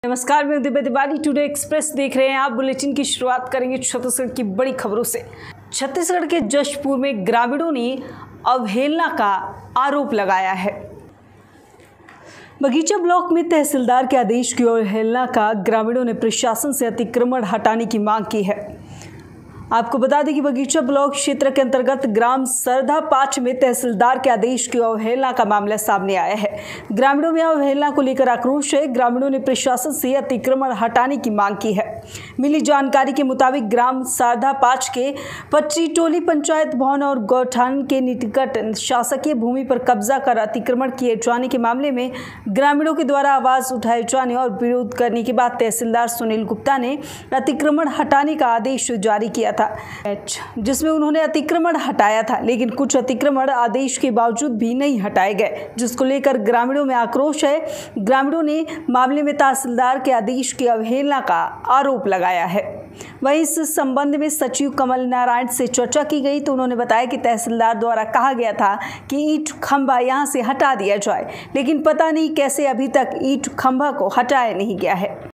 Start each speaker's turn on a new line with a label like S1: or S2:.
S1: नमस्कार, मैं Divya Tiwari. Today express देख रहे हैं आप। बुलेटिन की शुरुआत करेंगे छत्तीसगढ़ की बड़ी खबरों से। छत्तीसगढ़ के जशपुर में ग्रामीणों ने अवहेलना का आरोप लगाया है। बगीचा ब्लॉक में तहसीलदार के आदेश की अवहेलना का ग्रामीणों ने प्रशासन से अतिक्रमण हटाने की मांग की है। आपको बता दें कि बगीचा ब्लॉक क्षेत्र के अंतर्गत ग्राम सरधा 5 में तहसीलदार के आदेश की अवहेलना का मामला सामने आया है। ग्रामीणों में अवहेलना को लेकर आक्रोश है। ग्रामीणों ने प्रशासन से अतिक्रमण हटाने की मांग की है। मिली जानकारी के मुताबिक ग्राम सरधा 5 के पटरी टोली पंचायत भवन और गौठान के निकट शासकीय भूमि पर कब्जा कर अतिक्रमण किए जाने के मामले में ग्रामीणों के द्वारा आवाज उठाए जाने और विरोध करने के बाद तहसीलदार सुनील गुप्ता ने अतिक्रमण हटाने का आदेश जारी किया था, जिसमें उन्होंने अतिक्रमण हटाया था, लेकिन कुछ अतिक्रमण आदेश के बावजूद भी नहीं हटाए गए, जिसको लेकर ग्रामीणों में आक्रोश है। ग्रामीणों ने मामले में तहसीलदार के आदेश की अवहेलना का आरोप लगाया है। वहीं इस संबंध में सचिव कमल नारायण से चर्चा की गई तो उन्होंने बताया कि तहसीलदार द्वारा कहा गया था कि ईंट खंभा यहां से हटा दिया जाए, लेकिन पता नहीं कैसे अभी तक ईंट खंभा को हटाया नहीं गया है।